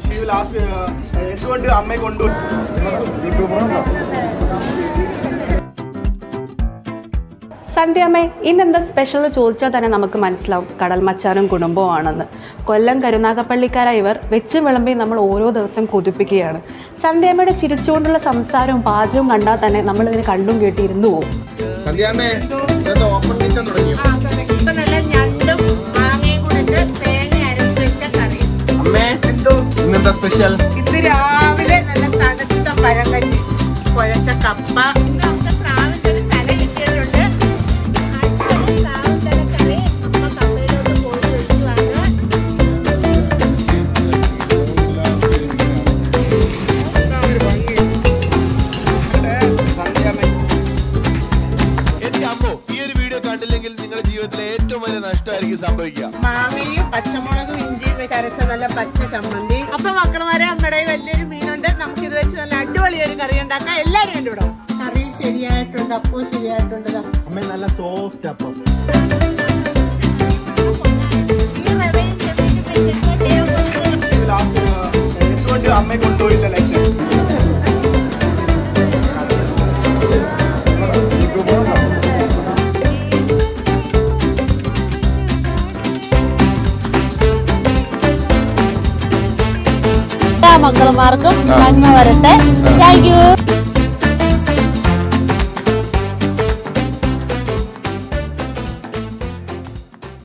സന്ധ്യാമ്മേ, ഇന്നെന്താ സ്പെഷ്യൽ ചോദിച്ചാൽ തന്നെ നമുക്ക് മനസ്സിലാവും കടൽ മച്ചാനും കുടുംബവുമാണെന്ന്. കൊല്ലം കരുനാഗപ്പള്ളിക്കാരായ ഇവർ വെച്ചും വിളമ്പി നമ്മൾ ഓരോ ദിവസം കൊതിപ്പിക്കുകയാണ്. സന്ധ്യാമ്മയുടെ ചിരിച്ചുകൊണ്ടുള്ള സംസാരവും പാചകവും കണ്ടാൽ തന്നെ നമ്മളിതിനെ കണ്ടും കേട്ടി ഇരുന്നു പോകും. ഇന്ന് രാവിലെ നല്ല തണുത്ത പഴങ്കഞ്ഞി, കുഴച്ച കപ്പ, മാങ്ങയും പച്ചമുളകും ഇഞ്ചിയും കരച്ച നല്ല പച്ച ചമ്മന്തി. അപ്പൊ മക്കളമാരെ, അമ്മയുടെ വലിയൊരു മീനുണ്ട്. നമുക്ക് ഇത് വെച്ച് നല്ല അടിപൊളി ഒരു കറി ഉണ്ടാക്കാം. എല്ലാരും എന്റെ കൂടെ. കറി ശരിയായിട്ടുണ്ട്, അപ്പം ശരിയായിട്ടുണ്ട്. അമ്മ നല്ല സോഫ്റ്റ് അപ്പം. അമ്മ കൊണ്ടുപോയില്ല. മക്കളുമാർക്കും നന്മ വരട്ടെ. Thank U.